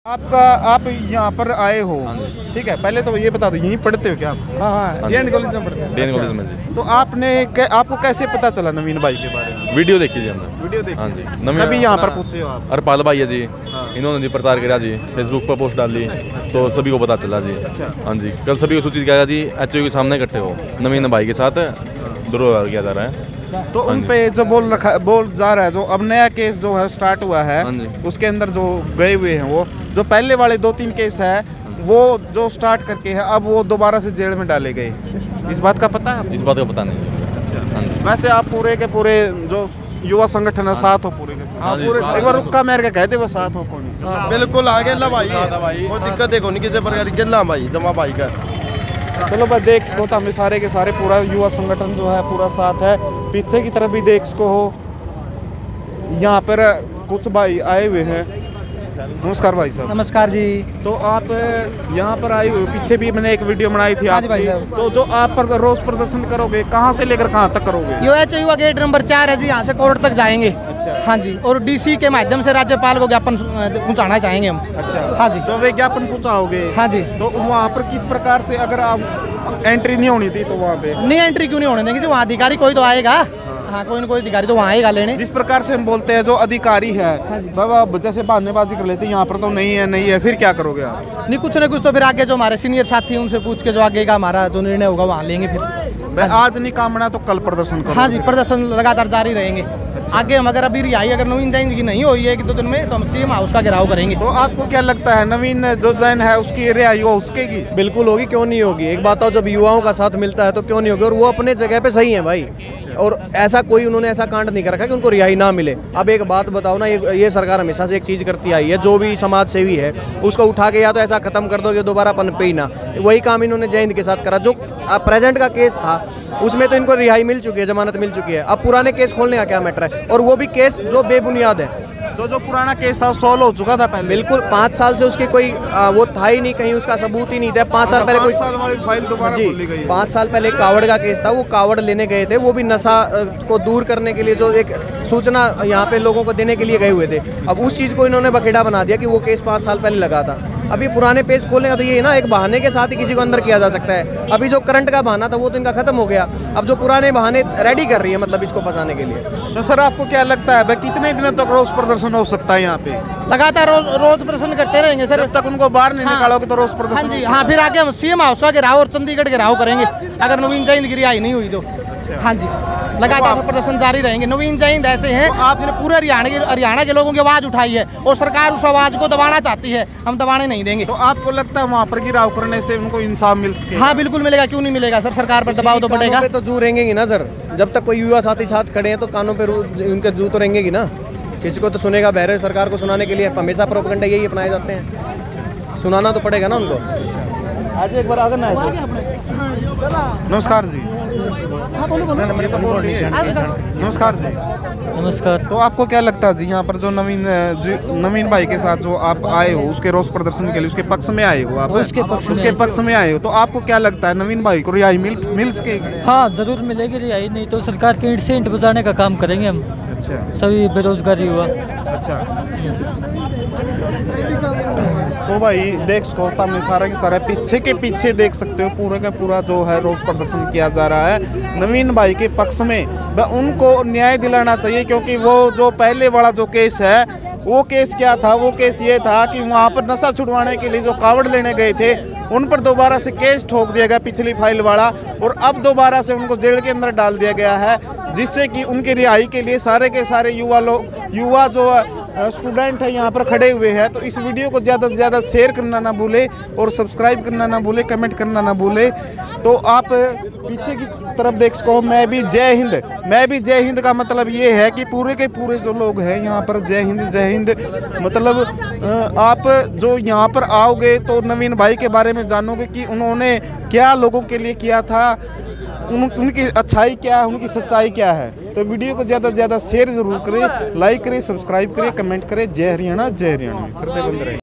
आप यहाँ पर आए हो, ठीक है, पहले तो ये बता दो यहीं पढ़ते हो क्या आप? हाँ, DN कॉलेज में पढ़ते हैं। DN कॉलेज में जी। तो आपको कैसे पता चला नवीन भाई के बारे में? वीडियो देखी जी हमने। वीडियो देखी? हाँ जी। तभी यहाँ पर पूछे हो आप? हरपाल भाई है जी, इन्होंने जी प्रचार किया जी, फेसबुक पर पोस्ट डाल दी तो सभी को पता चला जी। हाँ जी, कल सभी को सूचित किया जी, HO के सामने इकट्ठे हो, नवीन भाई के साथ दुर्व्यवहार किया जा रहा है। तो उन पे जो बोल जा रहा है, जो अब नया केस जो है स्टार्ट हुआ है, उसके अंदर जो गए हुए हैं, वो जो पहले वाले 2-3 केस है वो जो स्टार्ट करके है, अब वो दोबारा से जेल में डाले गए, इस बात का पता है? इस बात का पता नहीं। वैसे आप पूरे के पूरे जो युवा संगठन है साथ हो पूरे के? हाँ, पूरे एक बार रुका मेरे के कहते वो साथ हो कौन? बिल्कुल आगे ला भाई, वो दिक्कत देखो नहीं किसी प्रकार की ला भाई, जमा भाई का। चलो भाई देख सको तो हमें सारे के सारे पूरा युवा संगठन जो है पूरा साथ है। पीछे की तरफ भी देख सको हो, यहाँ पर कुछ भाई आए हुए हैं। नमस्कार भाई साहब। नमस्कार जी। तो आप यहाँ पर आए हुए, पीछे भी मैंने एक वीडियो बनाई थी आपकी, तो जो आप रोज प्रदर्शन करोगे कहाँ से लेकर कहाँ तक करोगे? युवा गेट नंबर 4 है जी, यहाँ से कोर्ट तक जाएंगे। हाँ जी, और DC के माध्यम से राज्यपाल को ज्ञापन पहुँचाना चाहेंगे हम। अच्छा, हाँ जी। तो वे ज्ञापन पहुँचाओगे? हाँ जी। तो वहाँ पर किस प्रकार से, अगर आप एंट्री नहीं होनी थी तो वहाँ पे नहीं, एंट्री क्यों नहीं होने देंगे जी, वहाँ अधिकारी कोई तो आएगा। हाँ, कोई न कोई अधिकारी तो वहाँ आएगा लेने। जिस प्रकार से हम बोलते हैं जो अधिकारी है बाबा जैसे बहानेबाजी कर लेते हैं, यहाँ पर तो नहीं है, फिर क्या करोगे आप? नहीं, कुछ न कुछ तो फिर आगे जो हमारे सीनियर साथी हैं उनसे पूछ के जो आगे का हमारा जो निर्णय होगा वहाँ लेंगे फिर। आज नहीं काम बना तो कल प्रदर्शन करो? हाँ जी, प्रदर्शन लगातार जारी रहेंगे। आगे हम अगर अभी रिहाई अगर नवीन जैन की नहीं हुई है 1-2 दिन में, तो हम CM हाउस का घेराव करेंगे। तो आपको क्या लगता है नवीन जो जैन है उसकी रिहाई हो उसकी? बिल्कुल होगी, क्यों नहीं होगी। एक बात हो, जब युवाओं का साथ मिलता है तो क्यों नहीं होगी, और वो अपने जगह पे सही है भाई। और ऐसा कोई उन्होंने ऐसा कांड नहीं कर रखा कि उनको रिहाई ना मिले। अब एक बात बताओ ना, ये सरकार हमेशा से एक चीज़ करती आई है, जो भी समाज सेवी है उसको उठा के या तो ऐसा खत्म कर दो कि दोबारा पनपे ही ना। वही काम इन्होंने जयंत के साथ करा। जो प्रेजेंट का केस था उसमें तो इनको रिहाई मिल चुकी है, जमानत मिल चुकी है। अब पुराने केस खोलने का क्या मैटर है, और वो भी केस जो बेबुनियाद है। तो जो पुराना केस था सॉल्व हो चुका था पहले? बिल्कुल, 5 साल से उसकी कोई वो था ही नहीं, कहीं उसका सबूत ही नहीं था। 5 साल पहले कोई फाइल दोबारा खोली गई है। 5 साल पहले कावड़ का केस था, वो कावड़ लेने गए थे, वो भी नशा को दूर करने के लिए जो एक सूचना यहाँ पे लोगों को देने के लिए गए हुए थे। अब उस चीज़ को इन्होंने बखेड़ा बना दिया कि वो केस 5 साल पहले लगा था। अभी पुराने पेज खोलने का तो ये ना, एक बहाने के साथ ही किसी को अंदर किया जा सकता है। अभी जो करंट का बहाना था वो तो इनका खत्म हो गया, अब जो पुराने बहाने रेडी कर रही है मतलब इसको फंसाने के लिए। तो सर आपको क्या लगता है कितने दिनों तक रोज प्रदर्शन हो सकता है यहाँ पे? लगातार रोज प्रदर्शन करते रहेंगे सर, जब तक उनको बाहर नहीं निकालोगे तो रोज प्रदर्शन? हाँ जी, हाँ, फिर आगे हम CM हाउस का घेराव और चंडीगढ़ घेराव करेंगे अगर नवीन जैन की रिहाई नहीं हुई तो। हाँ जी, लगातार प्रदर्शन जारी रहेंगे। नवीन जैन ऐसे हैं आपने पूरे हरियाणा के लोगों की आवाज़ उठाई है और सरकार उस आवाज़ को दबाना चाहती है, हम दबाने नहीं देंगे। तो आपको लगता है वहाँ पर घेराव करने से उनको इंसाफ मिल सके? हाँ बिल्कुल मिलेगा, क्यों नहीं मिलेगा सर, सरकार पर दबाव तो पड़ेगा। तो जू रहेंगे ना सर, जब तक कोई युवा साथी साथ खड़े हैं तो कानों पे उनके जू तो रहेंगे ना। किसी को तो सुनेगा, बहरे सरकार को सुनाने के लिए हमेशा प्रोपेगेंडा यही अपनाए जाते हैं, सुनाना तो पड़ेगा ना उनको। आज एक बार आगे ना। नमस्कार जी। नमस्कार जी। नमस्कार। तो आपको क्या लगता है जी यहाँ पर जो नवीन भाई के साथ जो आप आए हो उसके रोज प्रदर्शन के लिए, उसके पक्ष में आए हो आप? उसके पक्ष में आए हो, तो आपको क्या लगता है नवीन भाई को रिहाई मिल सकेगी? हाँ जरूर मिलेगी रिहाई, नहीं तो सरकार के ईंट से ईंट बजाने का काम करेंगे हम। अच्छा, सभी बेरोजगारी हुआ। अच्छा, तो भाई देख सको में सारा के सारा पीछे के पीछे देख सकते हो पूरे का पूरा जो है रोज प्रदर्शन किया जा रहा है नवीन भाई के पक्ष में। उनको न्याय दिलाना चाहिए, क्योंकि वो जो पहले वाला जो केस है वो केस क्या था? वो केस ये था कि वहाँ पर नशा छुड़वाने के लिए जो कावड़ लेने गए थे उन पर दोबारा से केस ठोक दिया गया, पिछली फाइल वाला, और अब दोबारा से उनको जेल के अंदर डाल दिया गया है, जिससे कि उनकी रिहाई के लिए सारे के सारे युवा जो स्टूडेंट है यहाँ पर खड़े हुए हैं। तो इस वीडियो को ज़्यादा से ज़्यादा शेयर करना ना भूले और सब्सक्राइब करना ना भूले, कमेंट करना ना भूले। तो आप पीछे की तरफ देख सको, मैं भी जय हिंद का मतलब ये है कि पूरे के पूरे जो लोग हैं यहाँ पर जय हिंद मतलब आप जो यहाँ पर आओगे तो नवीन भाई के बारे में जानोगे कि उन्होंने क्या लोगों के लिए किया था, उनकी अच्छाई क्या है, उनकी सच्चाई क्या है। तो वीडियो को ज़्यादा से ज़्यादा शेयर जरूर करें, लाइक करें, सब्सक्राइब करें, कमेंट करें। जय हरियाणा, जय हरियाणा।